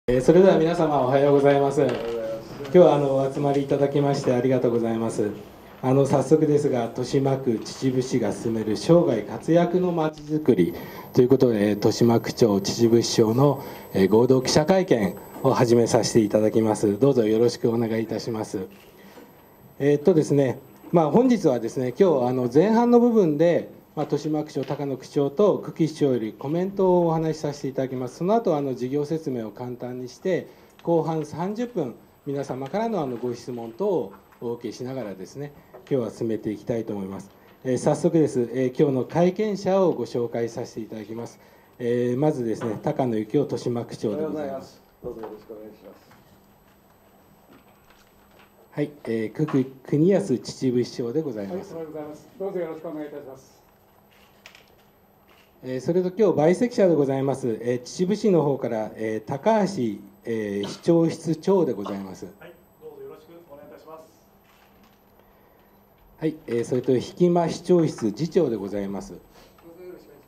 それでは皆様おはようございます。今日はお集まりいただきましてありがとうございます。早速ですが、豊島区秩父市が進める生涯活躍のまちづくりということで、豊島区長秩父市長の合同記者会見を始めさせていただきます。どうぞよろしくお願いいたします。ですね、本日はですね、今日前半の部分で豊島区長、高野区長と久喜市長よりコメントをお話しさせていただきます。その後事業説明を簡単にして、後半30分、皆様からのご質問等をお受けしながらですね、今日は進めていきたいと思います。早速です、今日の会見者をご紹介させていただきます。まずですね、高野幸雄豊島区長でございます。 どうぞよろしくお願いします。 はい、国安秩父市長でございます。 おはようございます。どうぞよろしくお願いいたします。 それと今日陪席者でございます、秩父市の方から、高橋、市長室長でございます。 はい、どうぞよろしくお願いいたします。 はい、それと引間市長室次長でございます。 どうぞよろしくお願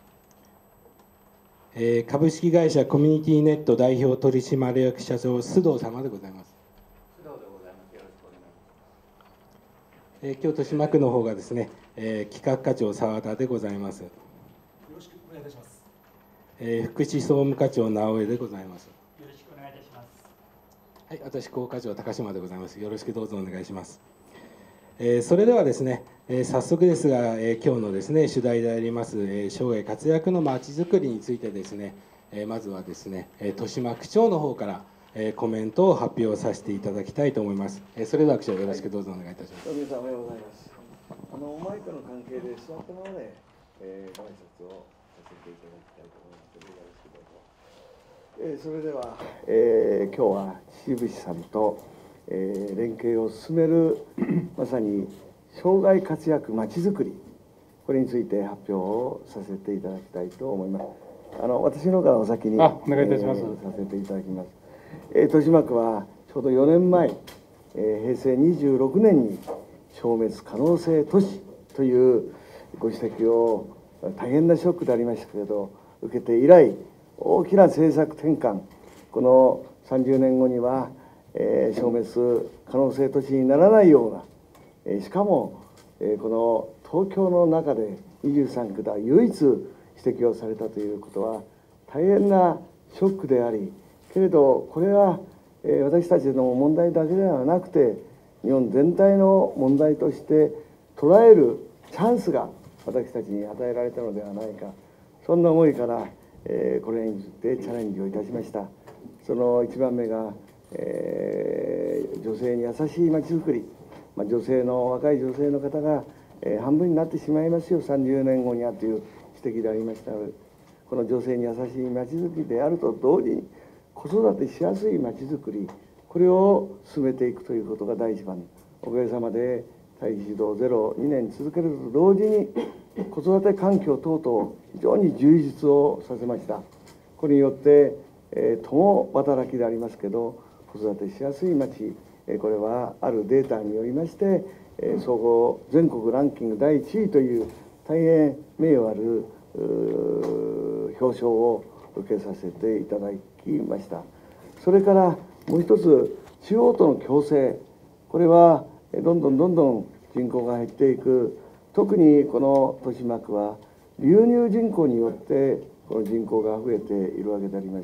いします。 株式会社コミュニティネット代表取締役社長須藤様でございます。 須藤でございます。よろしくお願いします。 今日豊島区の方がですね、企画課長澤田でございます。 よろしくお願いいたします。 福祉総務課長直江でございます。 よろしくお願いいたします。 はい、私高課長高島でございます。よろしくどうぞお願いします。それではですね、早速ですが、今日のですね主題であります、生涯活躍のまちづくりについてですね、まずはですね、豊島区長の方から、コメントを発表させていただきたいと思います。それでは区長よろしくどうぞお願いいたします。 皆さんおはようございます。マイクの関係で座ったままで、ご挨拶をさせていただきたいと思いますのでよろしくどうぞ。それでは、今日は秩父市さんと、連携を進めるまさに生涯活躍まちづくり、これについて発表をさせていただきたいと思います。私の方からお先にお願いいたします。 させていただきます。豊島区はちょうど4年前、平成26年に消滅可能性都市というご指摘を大変なショックでありましたけれど受けて以来、大きな政策転換、この30年後には、消滅可能性都市にならないような、しかも、この東京の中で23区で唯一指摘をされたということは大変なショックであり、けれどこれは、私たちの問題だけではなくて日本全体の問題として捉えるチャンスが私たちに与えられたのではないか、そんな思いから、これについてチャレンジをいたしました。その1番目が、女性に優しいまちづくり、若い女性の方が、半分になってしまいますよ30年後にはという指摘でありましたので、この女性に優しいまちづくりであると同時に子育てしやすいまちづくり、これを進めていくということが第一番。おかげさまで待機児童ゼロ2年続けると同時に子育て環境等々非常に充実をさせました。これによって、共働きでありますけど子育てしやすい町、これはあるデータによりまして、総合全国ランキング第1位という大変名誉ある表彰を受けさせていただきました。それからもう一つ、地方との共生、これはどんどん人口が減っていく、特にこの豊島区は流入人口によってこの人口が増えているわけでありまして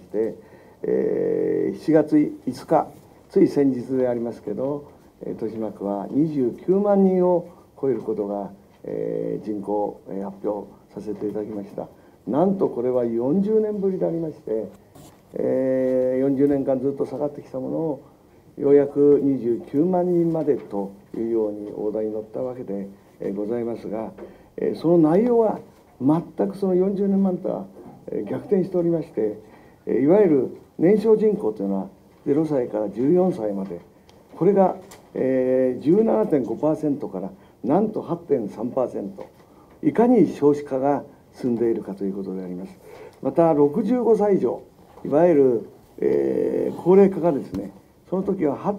、7月5日、つい先日でありますけど、豊島区は29万人を超えることが、人口発表させていただきました。なんとこれは40年ぶりでありまして、40年間ずっと下がってきたものをようやく29万人までというように大台に乗ったわけでございますが、その内容は全くその40年前とは逆転しておりまして、いわゆる年少人口というのは0歳から14歳まで、これが 17.5% からなんと 8.3%、いかに少子化が進んでいるかということであります。また65歳以上、いわゆる、高齢化がですね、その時は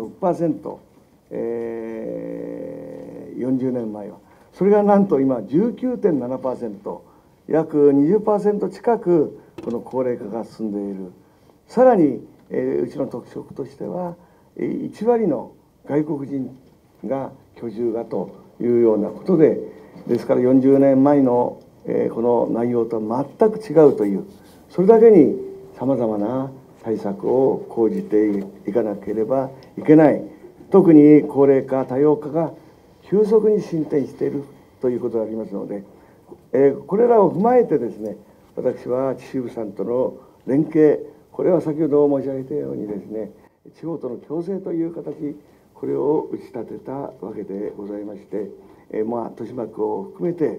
8.6%、40年前はそれがなんと今 19.7%、約 20% 近くこの高齢化が進んでいる。さらにうちの特色としては1割の外国人が居住がというようなことで、ですから40年前のこの内容とは全く違うという、それだけにさまざまな対策を講じていかなければいけない。特に高齢化多様化が急速に進展しているということでありますので、これらを踏まえてですね、私は秩父さんとの連携、これは先ほど申し上げたようにですね、地方との共生という形、これを打ち立てたわけでございまして、豊島区を含めて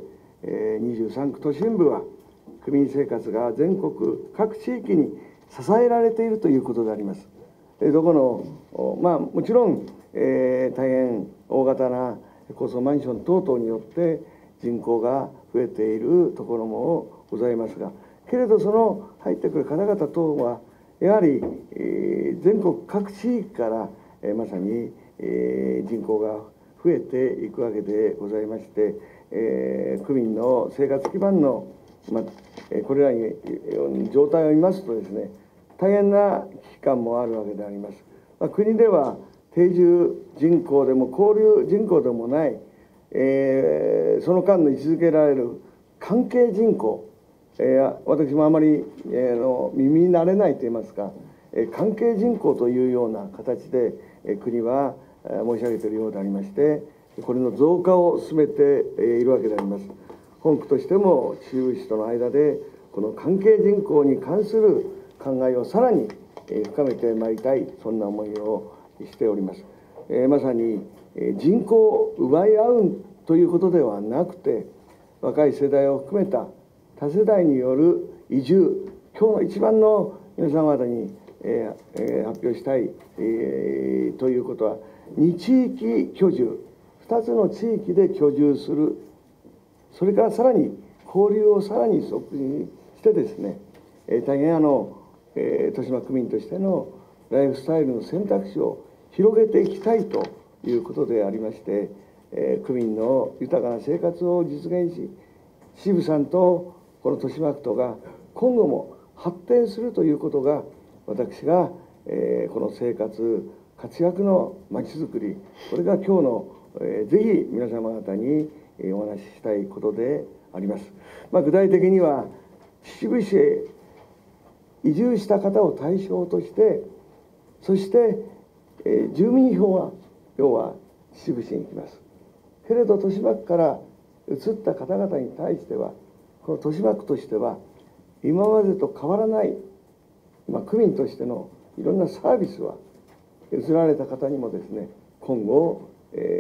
23区都心部は区民生活が全国各地域に支えられているということであります。どこのもちろん、大変大型な高層マンション等々によって人口が増えているところもございますが、けれどその入ってくる方々等はやはり全国各地域からまさに人口が増えていくわけでございまして、区民の生活基盤のこれらに状態を見ますとですね、大変な危機感もあるわけであります。国では定住人口でも交流人口でもない、その間の位置づけられる関係人口、私もあまり耳に慣れないといいますか、関係人口というような形で国は申し上げているようでありまして、これの増加を進めているわけであります。本区としても秩父市との間でこの関係人口に関する考えをさらに深めてまいりたい、そんな思いをしております。まさに人口を奪い合うということではなくて、若い世代を含めた多世代による移住、今日の一番の皆様方に発表したいということは、2地域居住、2つの地域で居住する、それからさらに交流をさらに促進してですね、大変豊島区民としてのライフスタイルの選択肢を広げていきたいということでありまして、区民の豊かな生活を実現し、秩父さんとこの豊島区とが今後も発展するということが、私がこの生活活躍のまちづくり、これが今日のぜひ皆様方にお話ししたいことであります。具体的には秩父市へ移住した方を対象として、そして住民票は要は秩父市に行きます。けれど豊島区から移った方々に対しては、この豊島区としては今までと変わらない、区民としてのいろんなサービスは移られた方にもですね、今後、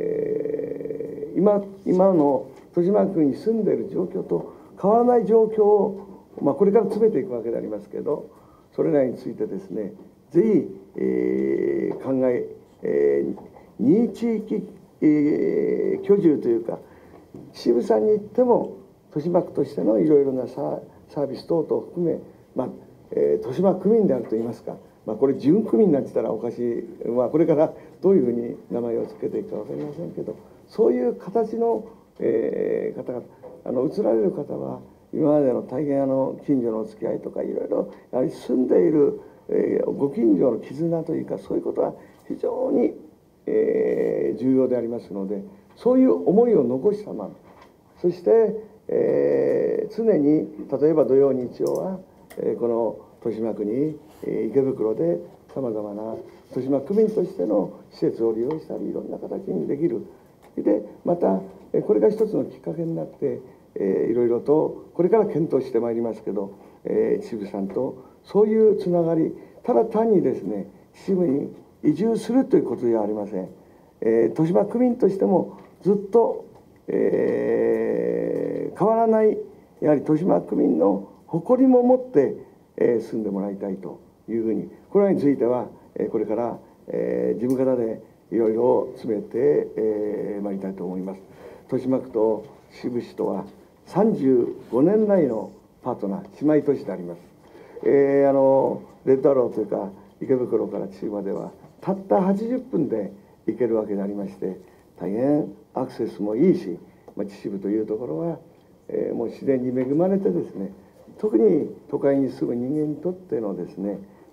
今の豊島区に住んでいる状況と変わらない状況を、これから詰めていくわけでありますけど、それらについてですね、ぜひ、2地域、居住というか、秩父さんに行っても豊島区としてのいろいろなサービス等々を含め、豊島区民であるといいますか、これ準区民なんて言ったらおかしい、これからどういうふうに名前を付けていくか分かりませんけど、そういう形の、方々、移られる方は今までの大変近所のお付き合いとかいろいろやはり住んでいる、ご近所の絆というか、そういうことは非常に、重要でありますので、そういう思いを残したまま、そして、常に例えば土曜日曜は、この豊島区に池袋でさまざまな豊島区民としての施設を利用したりいろんな形にできる。でまたこれが一つのきっかけになっていろいろとこれから検討してまいりますけど、秩父さんとそういうつながり、ただ単にですね秩父に移住するということではありません。豊島区民としてもずっと、変わらないやはり豊島区民の誇りも持って住んでもらいたいというふうに、これらについてはこれから事務方でいろいろ詰めてまいりたいと思います。豊島区と秩父市とは35年来のパートナー、姉妹都市であります。レッドアローというか池袋から秩父まではたった80分で行けるわけでありまして、大変アクセスもいいし、秩父というところはもう自然に恵まれてですね、特に都会に住む人間にとってのですね、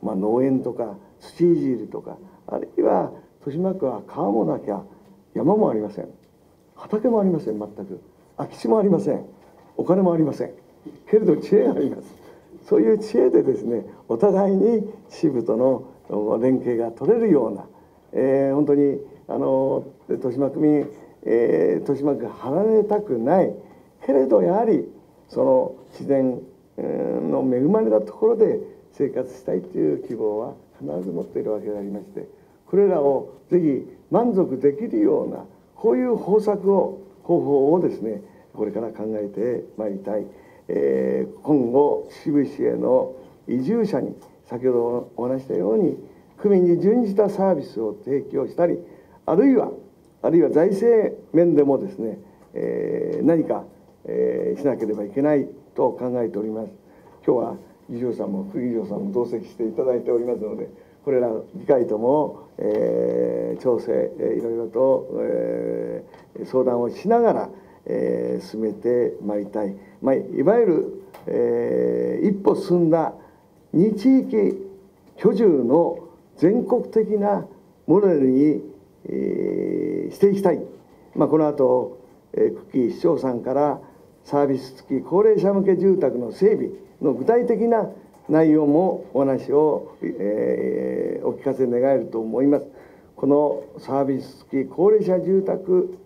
農園とか土いじりとか、あるいは豊島区は川もなきゃ山もありません、畑もありません、全く空き地もありません、お金もありませんけれど知恵があります。そういう知恵でですね、お互いに秩父との連携が取れるような、本当に豊島区民、豊島区が離れたくないけれど、やはりその自然の恵まれたところで生活したいという希望は必ず持っているわけでありまして、これらをぜひ満足できるようなこういう方法をですね、これから考えてまいりたい。今後秩父市への移住者に先ほどお話したように区民に準じたサービスを提供したり、あるいは財政面でもですね、何か、しなければいけないと考えております。今日は議長さんも副議長さんも同席していただいておりますので、これら議会とも、調整、いろいろと、相談をしながら、進めてまいりたい、いわゆる、一歩進んだ2地域居住の全国的なモデルに、していきたい。この後、久喜市長さんからサービス付き高齢者向け住宅の整備の具体的な内容もお話を、お聞かせ願えると思います。このサービス付き高齢者住宅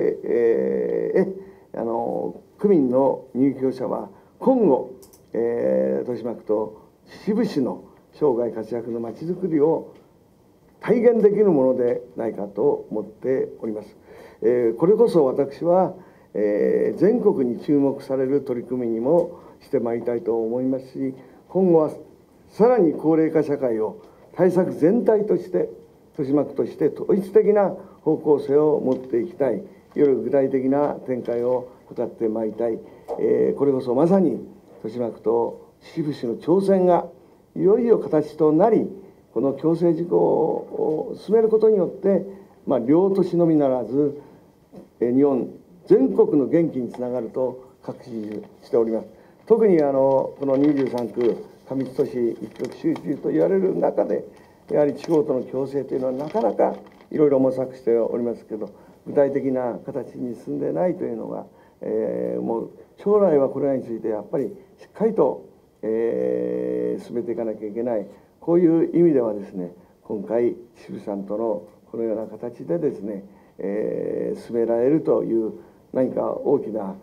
区民の入居者は今後、豊島区と秩父市の生涯活躍のまちづくりを体現できるものでないかと思っております。これこそ私は、全国に注目される取り組みにもしてまいりたいと思いますし、今後はさらに高齢化社会を対策全体として豊島区として統一的な方向性を持っていきたい、より具体的な展開を図ってまいりたい、これこそまさに豊島区と秩父市の挑戦がいよいよ形となり、この共生事項を進めることによって、両都市のみならず日本全国の元気につながると確信しております。特にこの23区過密都市一極集中と言われる中で、やはり地方との共生というのはなかなかいろいろ模索しておりますけど、具体的な形に進んでないというのが、もう将来はこれらについてやっぱりしっかりと、進めていかなきゃいけない、こういう意味ではですね、今回秩父さんとのこのような形でですね、進められるという何か大きな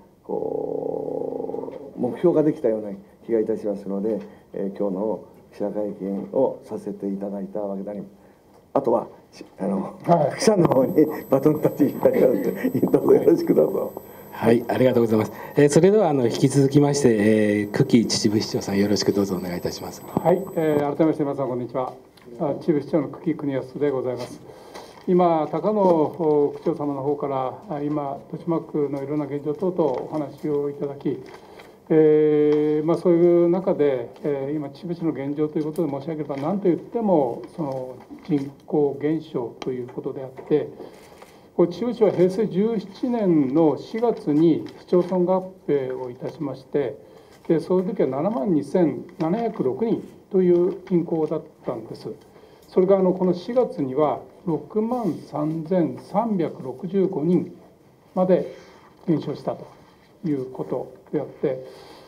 目標ができたような気がいたしますので、今日の記者会見をさせていただいたわけであります。あとは記者の方にバトンタッチいただきますので、どうぞよろしくどうぞ。 はい、ありがとうございます。それでは引き続きまして、久喜秩父市長さんよろしくどうぞお願いいたします。 はい、改めまして皆さんこんにちは。秩父市長の久喜邦康でございます。今高野区長様の方から今豊島区のいろんな現状等々お話をいただき、そういう中で、今秩父市の現状ということで申し上げれば何といってもその人口減少ということであって、秩父市は平成17年の4月に市町村合併をいたしまして、でその時は7万2706人という人口だったんです。それがこの4月には6万3365人まで減少したということであって、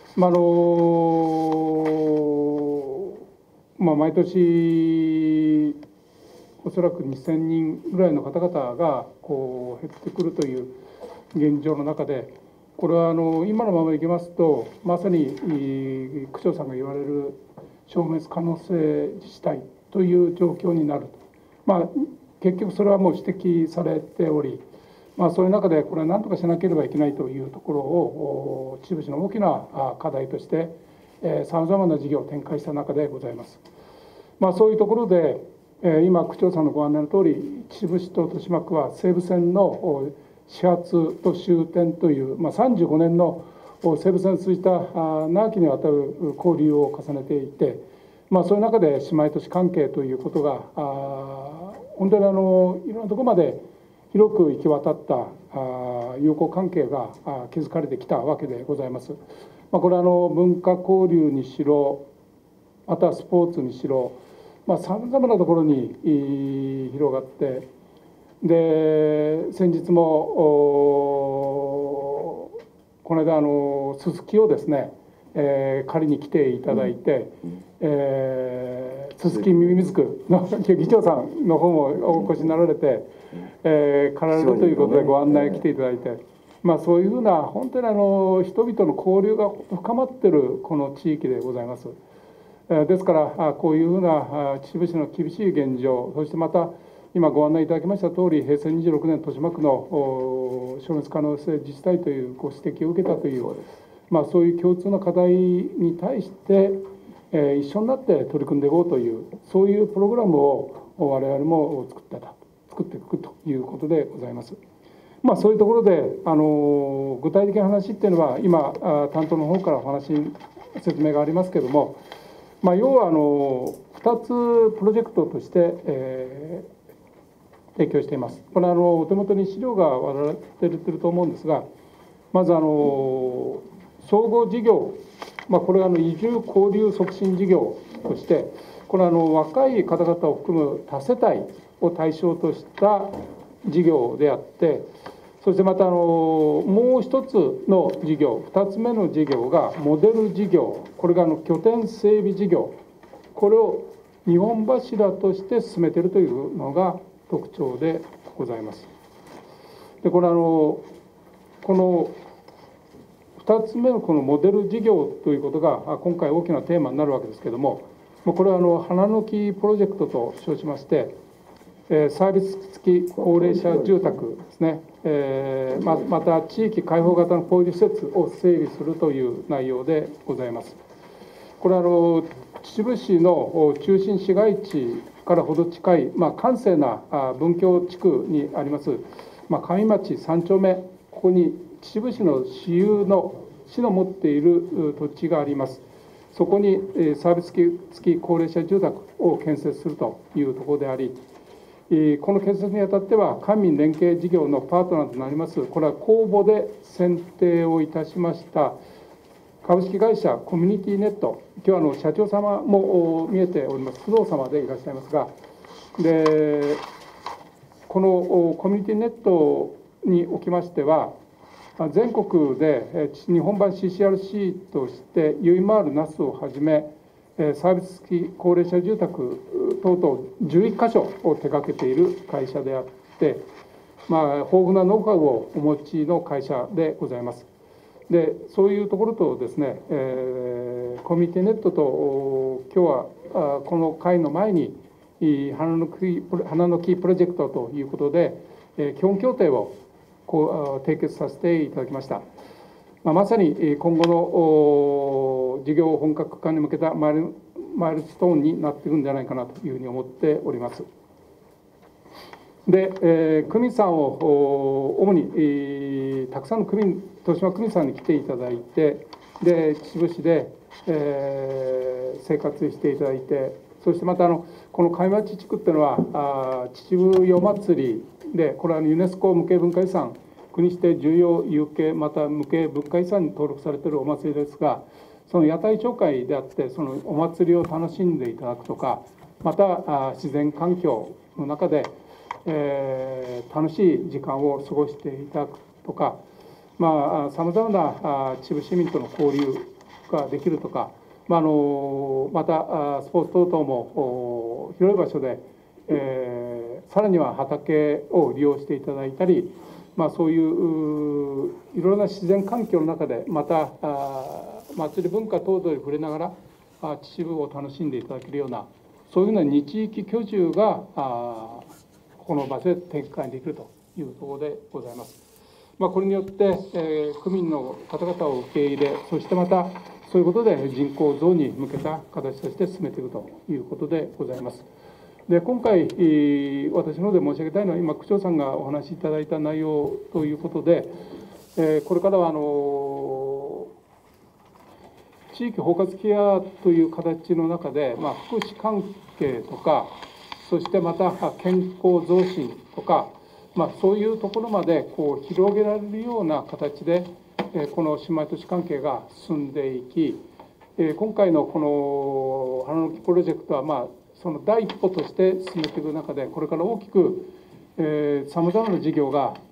毎年おそらく2000人ぐらいの方々が減ってくるという現状の中で、これは今のままいきますとまさに区長さんが言われる消滅可能性自治体という状況になると、結局それはもう指摘されており、そういう中でこれは何とかしなければいけないというところを秩父市の大きな課題としてさまざまな事業を展開した中でございます。そういうところで今区長さんのご案内のとおり、秩父市と豊島区は西武線の始発と終点という、35年の西武線を通じた長きにわたる交流を重ねていて、そういう中で姉妹都市関係ということが本当にいろんなところまで広く行き渡った友好関係が築かれてきたわけでございます。これは文化交流にしろ、またスポーツにしろ、 さまざまなところに広がって、で先日もこの間ススキをですね、借りに来ていただいて、ススキミミズクの議長さんの方もお越しになられて、借られるということでご案内来ていただいて、そういうふうな本当に人々の交流が深まっているこの地域でございます。ですからこういうふうな秩父市の厳しい現状、そしてまた今ご案内いただきました通り、平成26年豊島区の消滅可能性自治体というご指摘を受けたという、そういう共通の課題に対して一緒になって取り組んでいこうという、そういうプログラムを我々も作っていくということでございます。そういうところで具体的な話っていうのは今担当の方からお話説明がありますけれども、要は2つプロジェクトとして、提供しています。これお手元に資料が割られていると思うんですが、まず総合事業、これは移住交流促進事業として、これは若い方々を含む多世帯を対象とした事業であって、そしてまたもう一つの事業、2つ目の事業がモデル事業、これが拠点整備事業、これを2本柱として進めているというのが特徴でございます。でこれこの2つ目のこのモデル事業ということが今回大きなテーマになるわけですけれども、これは花の木プロジェクトと称しまして、サービス付き高齢者住宅ですね、また地域開放型の交流施設を整備するという内容でございます。これは秩父市の中心市街地からほど近い、閑静な文教地区にあります、上町3丁目、ここに秩父市の市の持っている土地があります。そこにサービス付き高齢者住宅を建設するというところであり、この建設にあたっては官民連携事業のパートナーとなります、これは公募で選定をいたしました株式会社コミュニティネット、今日は社長様も見えております工藤様でいらっしゃいますが、でこのコミュニティネットにおきましては、全国で日本版 CCRC としてユイマール那須をはじめサービス付き高齢者住宅等々11カ所を手掛けている会社であって、豊富なノウハウをお持ちの会社でございます。でそういうところとですね、コミュニティネットと今日はこの会の前に花の木プロジェクトということで基本協定を締結させていただきました。まさに今後の事業本格化に向けたマイルストーンになっていくんじゃないかなというふうに思っております。で、区民さんを主にたくさんの豊島区民さんに来ていただいて、で秩父市で生活していただいて、そしてまたこの上町地区っていうのは秩父夜祭りで、これはユネスコ無形文化遺産、国指定重要有形また無形文化遺産に登録されているお祭りですが、その屋台町会であって、そのお祭りを楽しんでいただくとか、また自然環境の中で、楽しい時間を過ごしていただくとか、さまざまな秩父市民との交流ができるとか、またスポーツ等々も広い場所で、さらには畑を利用していただいたり、そういういろいろな自然環境の中で、また祭り文化等々に触れながら秩父を楽しんでいただけるような、そういうような日域居住がこの場所で展開できるというところでございます。これによって、区民の方々を受け入れ、そしてまたそういうことで人口増に向けた形として進めていくということでございます。で今回、私の方で申し上げたいのは、今区長さんがお話しいただいた内容ということで、これからは地域包括ケアという形の中で、福祉関係とか、そしてまた健康増進とか、そういうところまで広げられるような形で、この姉妹都市関係が進んでいき、今回のこの花の木プロジェクトは、 その第一歩として進めていく中で、これから大きくさまざまな事業が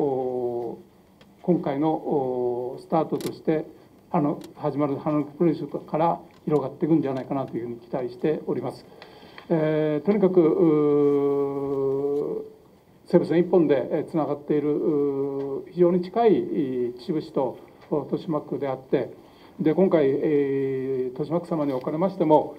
今回のスタートとして始まる花のプロジェクトから広がっていくんじゃないかなというふうに期待しております。とにかく西武線一本でつながっている非常に近い秩父市と豊島区であって、で今回、豊島区様におかれましても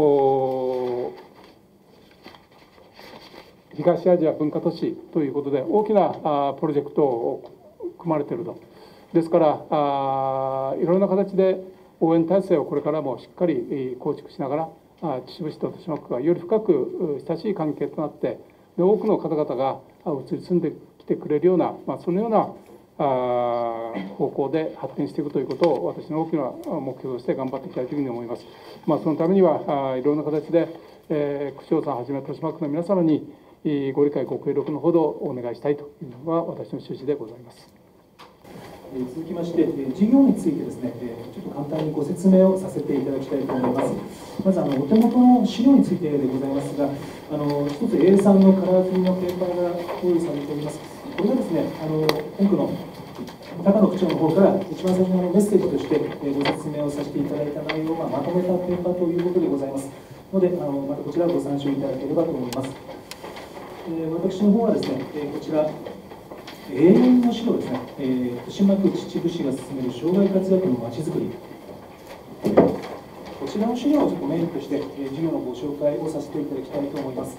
東アジア文化都市ということで大きなプロジェクトを組まれていると。ですからいろんな形で応援体制をこれからもしっかり構築しながら秩父市と豊島区がより深く親しい関係となって、で多くの方々が移り住んできてくれるような、そのような方向で発展していくということを私の大きな目標として頑張っていきたいというふうに思います。そのためにはいろんな形で区長さんはじめ豊島区の皆様にご理解ご協力のほどお願いしたいというのが私の趣旨でございます。 続きまして、事業についてですね、ちょっと簡単にご説明をさせていただきたいと思います。まずお手元の資料についてでございますが、一つ A3 のカラーフィルのペーパーが用意されております。これがですね、本区の高野区長の方から一番最初のメッセージとしてご説明をさせていただいた内容をまとめたペーパーということでございますので、またこちらをご参照いただければと思います。私の方はですね、こちらA4 の資料ですね、豊島区秩父市が進める障害活躍のまちづくり、こちらの資料をちょっとメインとして、事業のご紹介をさせていただきたいと思います。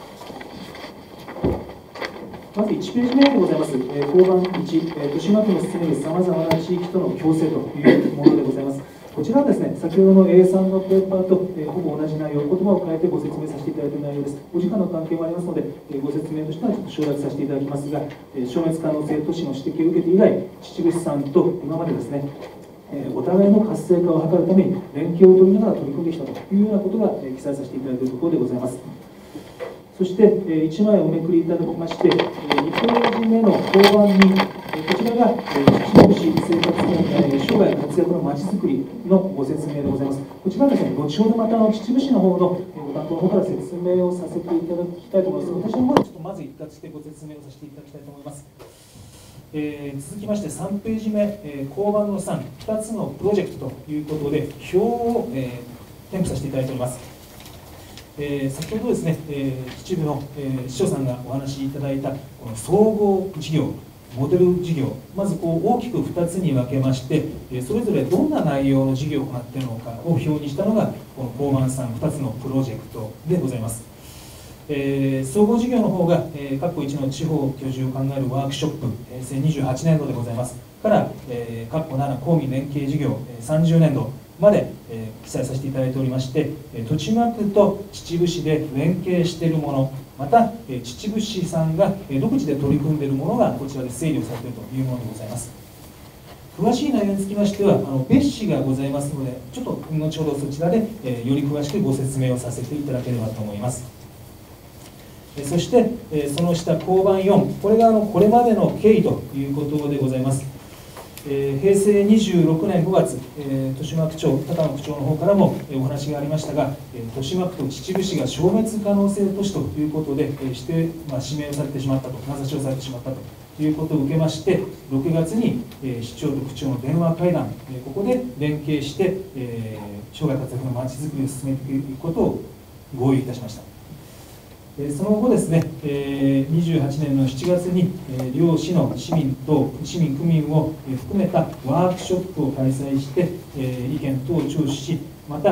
まず1ページ目でございます、交番1、豊島区の進めるさまざまな地域との共生というものでございます。こちらはですね、先ほどの A3 のペーパーと、ほぼ同じ内容、言葉を変えてご説明させていただいている内容です。お時間の関係もありますので、ご説明としてはちょっと省略させていただきますが、消滅可能性都市の指摘を受けて以来、秩父市さんと今までですね、お互いの活性化を図るために連携を取りながら取り組んできたというようなことが記載させていただいているところでございます。そして1枚おめくりいただきまして、2ページ目の交番に、こちらが秩父市生活の生涯活躍のまちづくりのご説明でございます。こちらはですね、後ほどまた秩父市の方のご担当の方から説明をさせていただきたいと思います。私の方でちょっとまず一括してご説明をさせていただきたいと思います。続きまして3ページ目、交番の3、2つのプロジェクトということで、表を、添付させていただいております。先ほどですね、秩父の、市長さんがお話しいただいたこの総合事業、モデル事業、まず大きく2つに分けまして、それぞれどんな内容の事業を行っているのかを表にしたのが、この交番さん2つのプロジェクトでございます。総合事業の方が、各1の地方居住を考えるワークショップ、平成28年度でございますから、各7公民連携事業、30年度まで、記載させていただいておりまして、豊島区と秩父市で連携しているもの、また秩父市さんが独自で取り組んでいるものがこちらで整理をされているというものでございます。詳しい内容につきましては別紙がございますので、ちょっと後ほどそちらでより詳しくご説明をさせていただければと思います。そしてその下交番4、これがこれまでの経緯ということでございます。平成26年5月、豊島区長、高野区長の方からもお話がありましたが、豊島区と秩父市が消滅可能性都市ということで指名をされてしまったと、名指しをされてしまったということを受けまして、6月に市長と区長の電話会談、ここで連携して、生涯活躍のまちづくりを進めていくことを合意いたしました。その後ですね、28年の7月に両市の市民区民を含めたワークショップを開催して意見等を聴取し、また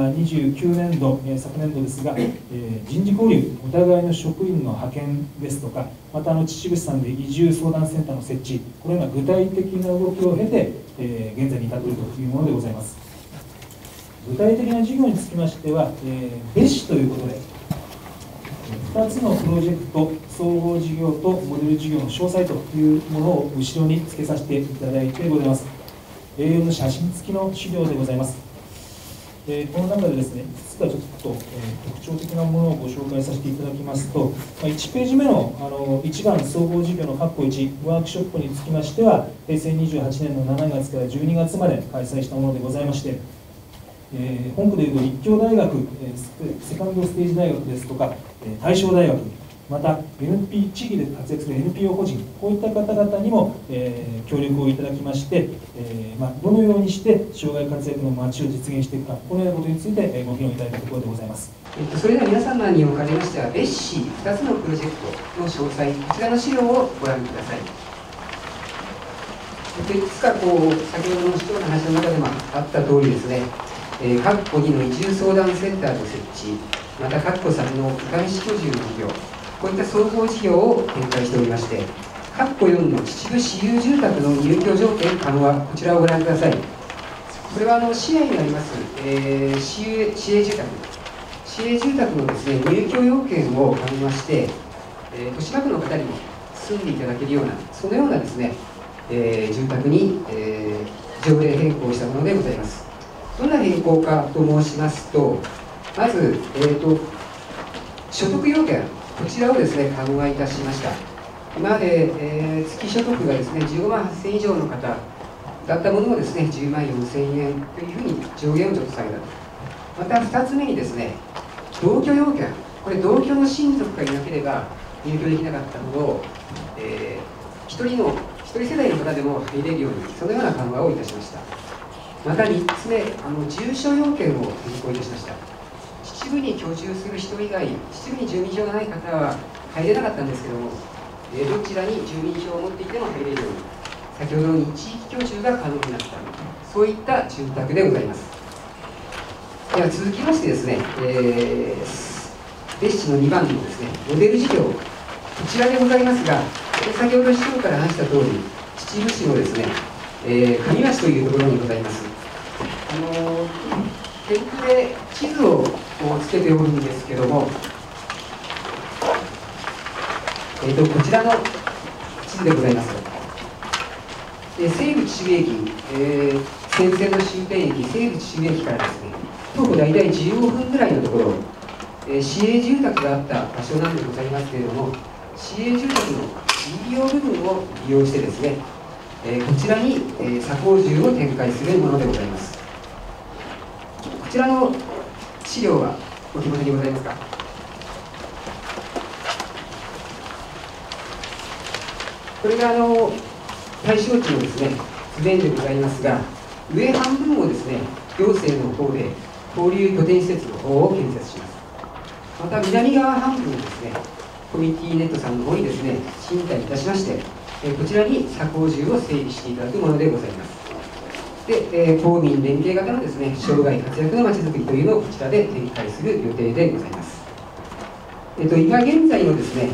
29年度、昨年度ですが、人事交流、お互いの職員の派遣ですとか、また秩父市さんで移住相談センターの設置、このような具体的な動きを経て、現在に至っているというものでございます。具体的な事業につきましては、別紙ということで、2つのプロジェクト、総合事業とモデル事業の詳細というものを後ろに付けさせていただいてございます。A4 の写真付きの資料でございます。この中でですね、いくつかちょっと、特徴的なものをご紹介させていただきますと、1ページ目の1番総合事業の括弧1、ワークショップにつきましては、平成28年の7月から12月まで開催したものでございまして、 本区でいうと立教大学、セカンドステージ大学ですとか、大正大学、また NP 地域で活躍する NPO 法人、こういった方々にも、協力をいただきまして、どのようにして障害活躍の街を実現していくか、このようなことについてご議論いただいたところでございます。 それでは皆様におかれましては、別紙2つのプロジェクトの詳細、こちらの資料をご覧ください。いくつか先ほどの市長の話の中でもあった通りですね、括弧2の移住相談センターの設置、また括弧3のいかめし居住の事業、こういった総合事業を展開しておりまして、括弧4の秩父私有住宅の入居条件緩和、こちらをご覧ください。これは市内にあります、市営住宅のですね、入居要件を緩和して、豊島区の方にも住んでいただけるような、そのようなですね、住宅に、条例変更したものでございます。どんな変更かと申しますと、まず、所得要件、こちらをですね、緩和いたしました。今まで、月所得がですね、15万8000円以上の方だったものをですね、10万4000円というふうに上限をちょっと下げたと。また2つ目にですね、同居要件、これ同居の親族がいなければ入居できなかったものを、一人世代の方でも入れるように、そのような緩和をいたしました。また3つ目、住所要件を変更いたしました。秩父に居住する人以外、秩父に住民票がない方は入れなかったんですけども、どちらに住民票を持っていても入れるように、先ほどの地域居住が可能になった、そういった住宅でございます。では続きましてですね、別紙の2番のですね、モデル事業、こちらでございますが、先ほど市長から話した通り、秩父市のですね、上町というところにございます。テープで地図をつけておるんですけども、こちらの地図でございます。西武秩父駅、先線の終点駅、西武秩父駅からですね、徒歩大体15分ぐらいのところ、市営住宅があった場所なんでございますけれども、市営住宅の利用部分を利用してですね、こちらに左工住を展開するものでございます。こちらの資料はお手元にございますか。これが対象地のですね、図面でございますが、上半分をですね、行政の方で交流拠点施設の方を建設します。また南側半分をですね、コミュニティネットさんの方にですね、賃貸いたしまして、こちらに左工住を整備していただくものでございます。で、公民連携型のですね、生涯活躍のまちづくりというのをこちらで展開する予定でございます。今現在のですね、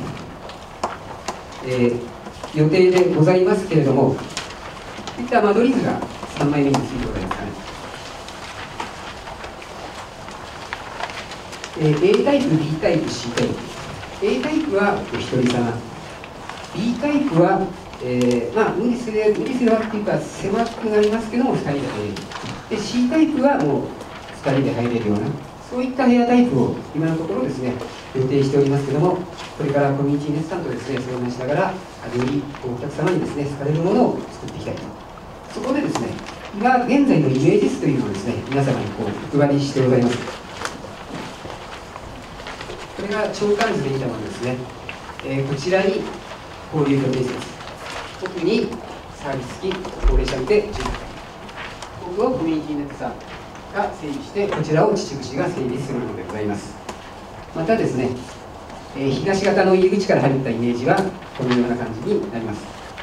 予定でございますけれども、こういった間取り図が3枚目についてございますかね。A タイプ、B タイプ、C タイプ。A タイプはお一人様。B タイプは、無理すればっていうか、狭くなりますけども、2人で入れる。で、C タイプはもう2人で入れるような、そういった部屋タイプを今のところですね、予定しておりますけども、これからコミュニティネットさんとですね、相談しながら、よりお客様にですね、好かれるものを作っていきたいと。そこでですね、今現在のイメージ図というのをですね、皆様にお配りしてございます。これが長官図で見たものですね。こちらに交流拠点施設、特にサービス付き高齢者向け住宅、ここをコミュニティネットさんが整備して、こちらを秩父市が整備するものでございます。またですね、東型の入り口から入ったイメージはこのような感じになります。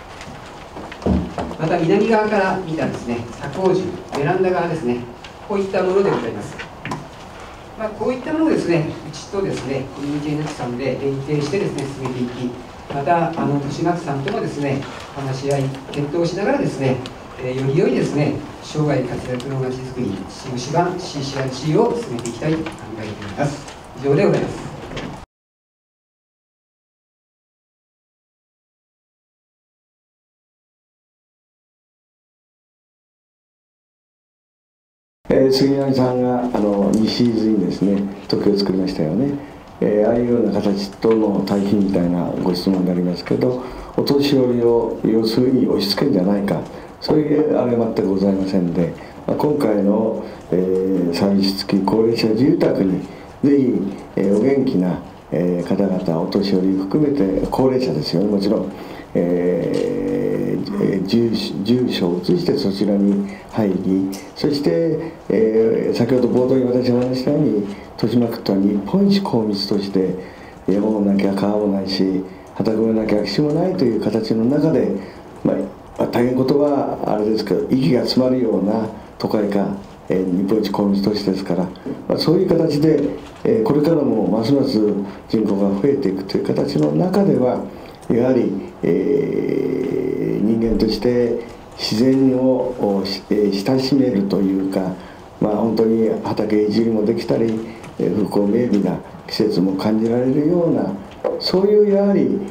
また南側から見たですね、左工住、ベランダ側ですね、こういったものでございます。こういったものをですね、うちとですね、コミュニティネットさんで連携してですね、進めていき、また豊島区さんともですね、話し合い、検討しながらですね、より良いですね、生涯活躍のまちづくり、秩父市版 CCRC を進めていきたいと考えています。以上でございます。 杉並さんが西伊豆にですね時を作りましたよね、ああいうような形との対比みたいなご質問でありますけど、お年寄りを要するに押し付けるんじゃないか、そういうあれは全くございませんで、 今回の、サービス付き高齢者住宅にぜひ、お元気な、方々、お年寄り含めて高齢者ですよね、もちろん、住所を移してそちらに入り、そして、先ほど冒頭に私が話したように、豊島区とは日本一高密として山もなきゃ川もないし畑もなきゃ空き地もないという形の中で、大変ことはあれですけど、息が詰まるような都会化、日本一高密都市ですから、そういう形で、これからもますます人口が増えていくという形の中では、やはり、人間として自然を親しめるというか、本当に畑いじりもできたり、風光明媚な季節も感じられるような、そういうやはり、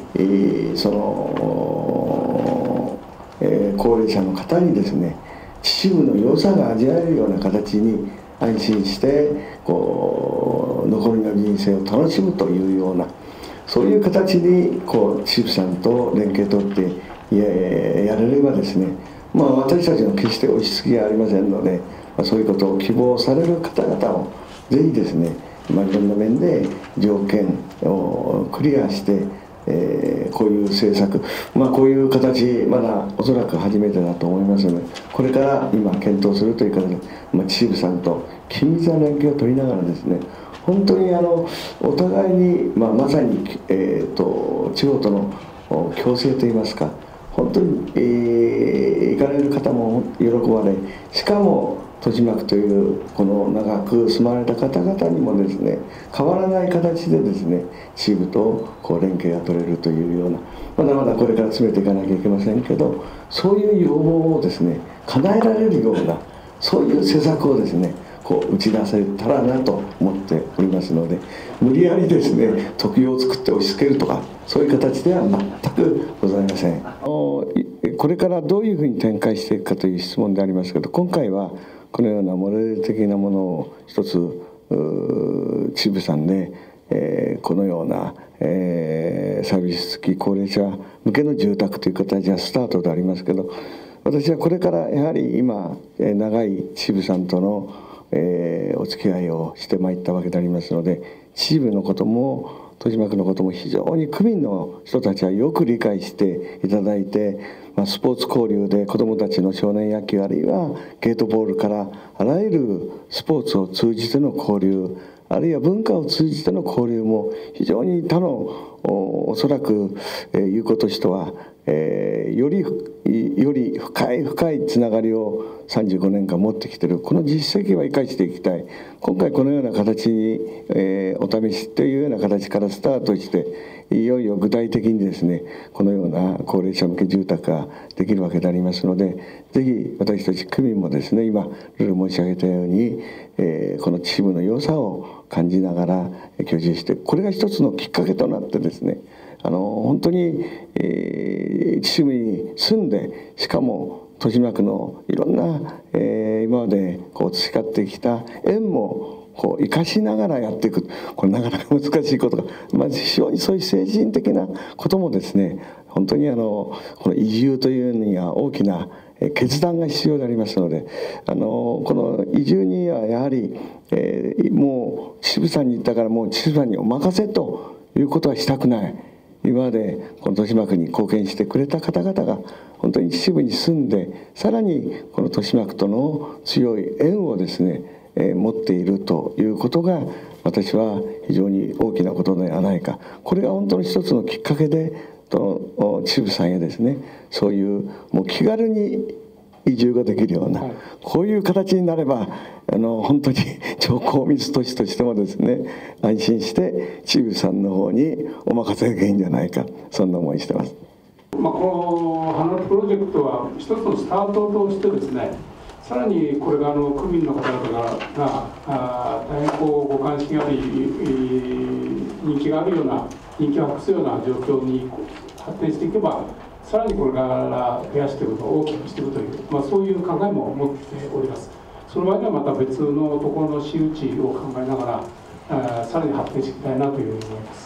高齢者の方にですね、秩父の良さが味わえるような形に安心して残りの人生を楽しむというような、そういう形に秩父さんと連携取ってやれればですね、私たちの決して押し付けはありませんので、そういうことを希望される方々をぜひですね、いろんな面で条件をクリアして、こういう政策、こういう形、まだおそらく初めてだと思いますので、これから今検討するという形で、秩父さんと緊密な連携を取りながらですね、本当にお互いに、まさに、地方との共生といいますか、本当に、行かれる方も喜ばれ、しかも豊島区というこの長く住まわれた方々にもですね、変わらない形でですね、秩父と連携が取れるというような、まだまだこれから詰めていかなきゃいけませんけど、そういう要望をですね叶えられるような、そういう施策をですね打ち出せたらなと思っておりますので、無理やりですね特養を作って押し付けるとか、そういう形では全くございません。これからどういうふうに展開していくかという質問でありますけど、今回はこのようなモデル的なものを一つ秩父さんで、このような、サービス付き高齢者向けの住宅という形はスタートでありますけど、私はこれからやはり今長い秩父さんとのお付き合いをしてまいったわけでありますので、秩父のことも豊島区のことも非常に区民の人たちはよく理解していただいて、スポーツ交流で子どもたちの少年野球、あるいはゲートボールからあらゆるスポーツを通じての交流、あるいは文化を通じての交流も非常に他のおそらく有効都市とはより深いつながりを35年間持ってきている、この実績は生かしていきたい。今回このような形に、お試しというような形からスタートして、いよいよ具体的にですねこのような高齢者向け住宅ができるわけでありますので、ぜひ私たち区民もですね、今ルール申し上げたように、この秩父の良さを感じながら居住して、これが一つのきっかけとなってですね、本当に、秩父に住んで、しかも豊島区のいろんな、今まで培ってきた縁も生かしながらやっていく、これなかなか難しいことが、非常にそういう精神的なこともですね、本当にこの移住というには大きな決断が必要でありますので、この移住にはやはり、もう秩父さんに行ったからもう秩父さんにお任せということはしたくない。今までこの豊島区に貢献してくれた方々が本当に秩父に住んで、さらにこの豊島区との強い縁をですね、持っているということが、私は非常に大きなことではないか。これが本当に一つのきっかけで秩父さんへですね、そういうもう気軽に移住ができるような、こういう形になれば本当に超高密都市としてもですね、安心して秩父さんの方にお任せがいいんじゃないか、そんな思いしてます。 この花プロジェクトは一つのスタートとしてですね、さらにこれが区民の方々が大変ご関心あり、人気があるような、人気を博すような状況に発展していけば、さらにこれから増やしていくことを大きくしていくという、そういう考えも持っております。その場合にはまた別のところの私有地を考えながら、さらに発展していきたいなというふうに思います。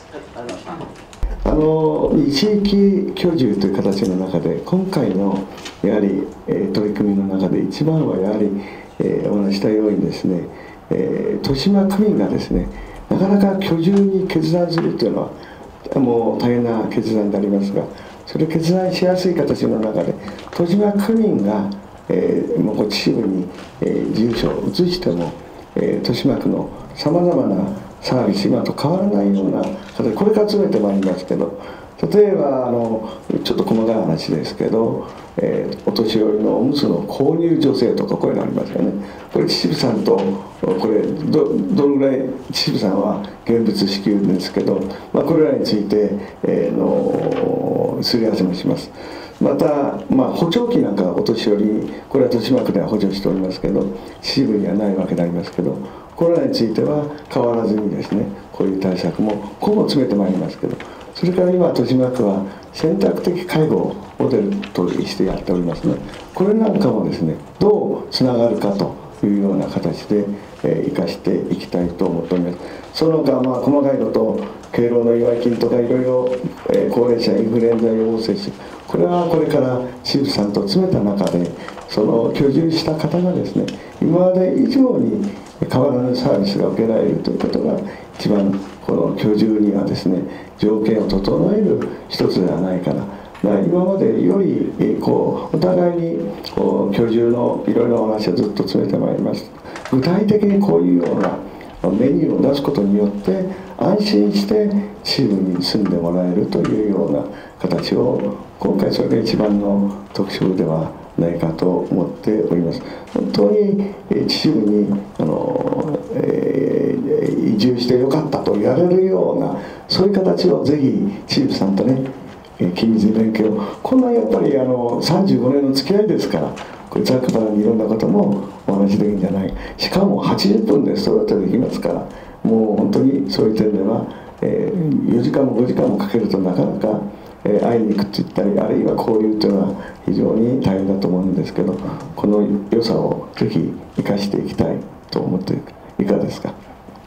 地域居住という形の中で、今回のやはり取り組みの中で一番はやはりお話したようにですね、豊島区民がですねなかなか居住に決断するというのはもう大変な決断でありますが、それを決断しやすい形の中で豊島区民が、もう秩父に、住所を移しても、豊島区のさまざまなサービス今と変わらないような形でこれから詰めてまいりますけど、例えばちょっと細かい話ですけど、お年寄りのおむつの購入助成とかこういうのありますよね。これ秩父さんとこれどのぐらい秩父さんは現物支給ですけど、これらについて、すり合わせもします。また、補聴器なんかはお年寄りにこれは豊島区では補助しておりますけど秩父にはないわけでありますけど、これらについては変わらずにですねこういう対策も今後詰めてまいりますけど、それから今豊島区は選択的介護をモデルとしてやっておりますね。これなんかもですねどうつながるかというような形で生かしていきたいと思っております。その他細かいこと敬老の祝い金とかいろいろ高齢者インフルエンザ予防接種、これはこれから秩父さんと詰めた中でその居住した方がですね今まで以上に変わらぬサービスが受けられるということが一番この居住にはですね条件を整える一つではないかな。今までよりお互いに居住のいろいろなお話をずっと詰めてまいります。具体的にこういうようなメニューを出すことによって安心して秩父に住んでもらえるというような形を今回それが一番の特徴ではないかと思っております。本当に秩父に移住してよかったと言われるようなそういう形をぜひ秩父さんとね緊密に勉強、こんなやっぱり35年の付き合いですから、これざっくばらんにいろんなこともお話できるんじゃない、しかも80分で育てできますから、もう本当にそういう点では、4時間も5時間もかけるとなかなか、会いに行くって言ったりあるいは交流というのは非常に大変だと思うんですけど、この良さをぜひ生かしていきたいと思っていかがですか。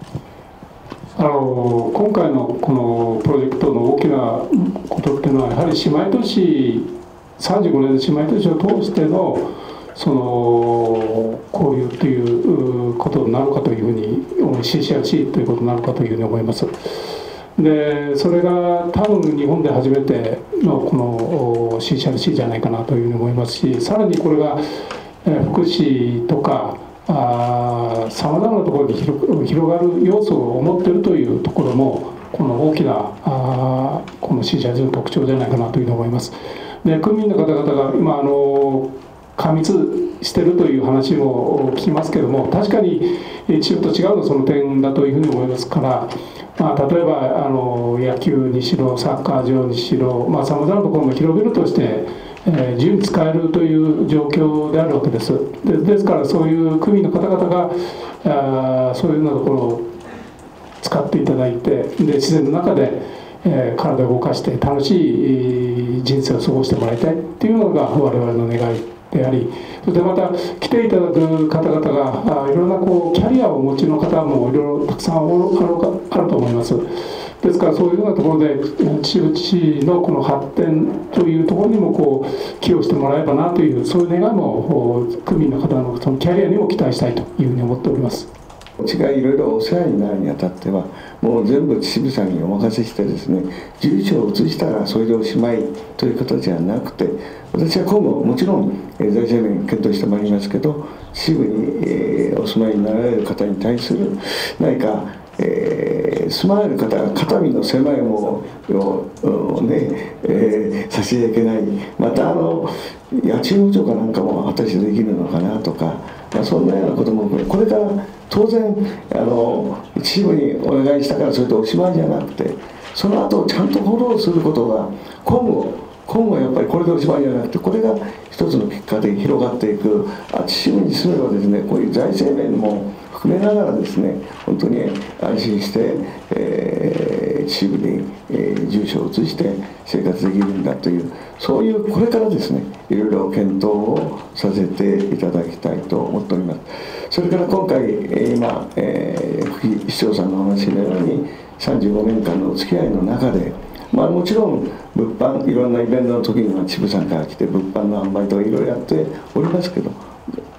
今回のこのプロジェクトの大きなことっていうのはやはり姉妹都市35年の姉妹都市を通してのその交流ということになるかというふうにCCRC ということになるかというふうに思います。でそれが多分日本で初めてのこの CCRC じゃないかなというふうに思いますし、さらにこれが福祉とかさまざまなところに広がる要素を持っているというところもこの大きなこの CCRC の特徴じゃないかなというふうに思います。で区民の方々が今過密しているという話も聞きますけれども、確かに秩父と違うのはその点だというふうに思いますから、例えば野球にしろサッカー場にしろさまざまなところも広々として自由に使えるという状況であるわけです。ですからそういう区民の方々がそういうようなところを使っていただいて、で自然の中で体を動かして楽しい人生を過ごしてもらいたいというのが我々の願いであり、そしてまた来ていただく方々がいろんなキャリアをお持ちの方もいろいろたくさんあると思います。ですからそういうようなところで秩父市のこの発展というところにも寄与してもらえばなというそういう願いも区民の方のそのキャリアにも期待したいというふうに思っております。 うちがいろいろお世話になるにあたってはもう全部秩父さんにお任せしてですね、住所を移したらそれでおしまいということじゃなくて、私は今後もちろん財政面検討してまいりますけど、秩父にお住まいになられる方に対する何か住まれる方が肩身の狭いものをね、差し入れいけない、また家賃補助かなんかも果たしてできるのかなとか、そんなようなこともこれから当然秩父にお願いしたからそれでおしまいじゃなくて、その後ちゃんとフォローすることが今後やっぱりこれでおしまいじゃなくて、これが一つのきっかけで広がっていく。秩父に住めばですね、こういう財政面も含めながらですね、本当に安心して秩父に住所を移して生活できるんだという、そういうこれからですねいろいろ検討をさせていただきたいと思っております。それから今回今副市長さんのお話のように35年間のお付き合いの中で、もちろん物販いろんなイベントの時には秩父さんから来て物販の販売とかいろいろやっておりますけど、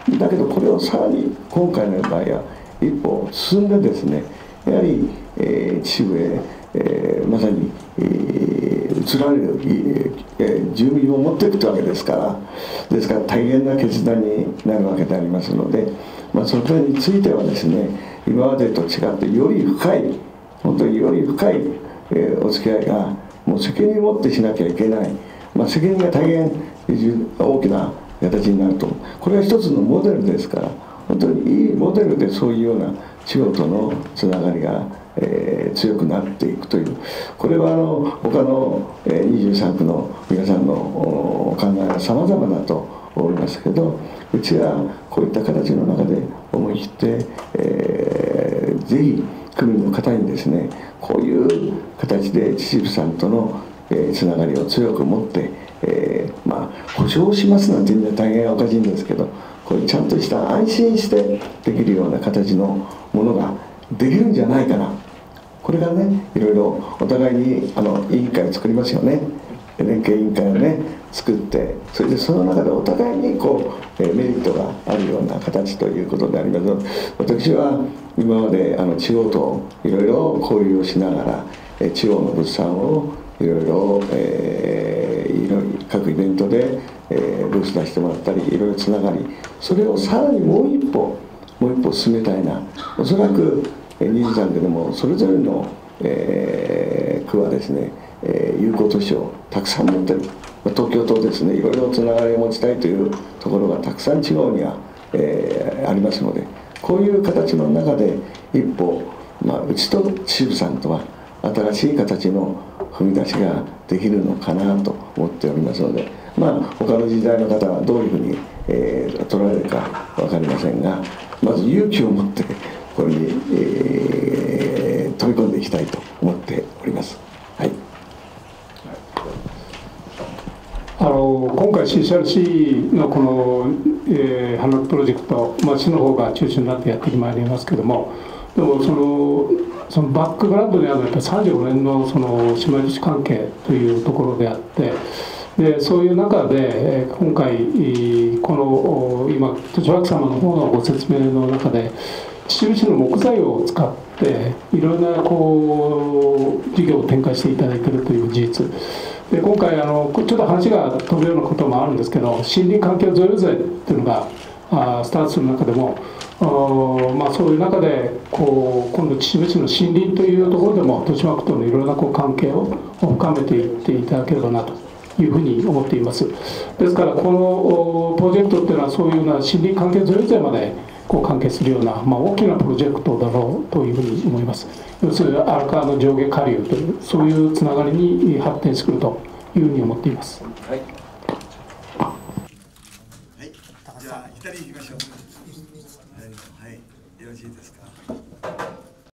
だけどこれをさらに今回の場合は一歩進んでですね、やはり、秩父へ、まさに、移られる、住民を持っていくわけですから、大変な決断になるわけでありますので、それについてはですね、今までと違ってより深い、本当により深い、お付き合いがもう責任を持ってしなきゃいけない、責任が大変大きな形になると、これは一つのモデルですから、本当にいいモデルでそういうような地方とのつながりが、強くなっていくという、これは他の、23区の皆さんのお考えはさまざまだと思いますけど、うちはこういった形の中で思い切って、ぜひ区民の方にですね、こういう形で秩父さんとの、つながりを強く持って、保証しますなんていうのは大変おかしいんですけど、こういうちゃんとした安心してできるような形のものができるんじゃないかな。これからね、いろいろお互いに委員会を作りますよね。連携委員会をね作って、それでその中でお互いにメリットがあるような形ということでありますので、私は今まで地方といろいろ交流をしながら、地方の物産をいろいろ各イベントで、ブース出してもらったり、いろいろつながり、それをさらにもう一歩進めたいな。おそらく23区でもそれぞれの、区はですね、有効都市をたくさん持ってる、東京とですね、いろいろつながりを持ちたいというところがたくさん地方には、ありますので、こういう形の中で一歩、うちと秩父さんとは新しい形の踏み出しができるのかなと思っておりますので、他の時代の方はどういうふうに、取られるか分かりませんが、まず勇気を持ってこれに、飛び込んでいきたいと思っております。はい。 今回 CCRC のこの、花プロジェクト、市の方が中心になってやってまいりますけども、でもそのバックグラウンドにあるやっぱり35年のその島自治関係というところであって、でそういう中で今回この今栃脇様の方のご説明の中で秩父市の木材を使っていろんな事業を展開していただいているという事実で、今回ちょっと話が飛ぶようなこともあるんですけど、森林環境贈与税っていうのがスタートする中でも、そういう中で今度秩父市の森林というところでも豊島区とのいろいろな関係を深めていっていただければなというふうに思っています。ですからこのプロジェクトっていうのはそういうような森林環境贈与税まで関係するような、大きなプロジェクトだろうというふうに思います。要するに荒川の上下下流というそういうつながりに発展してくるというふうに思っています。 はい。はい。じゃあ左行きましょう。はい。よろしいですか。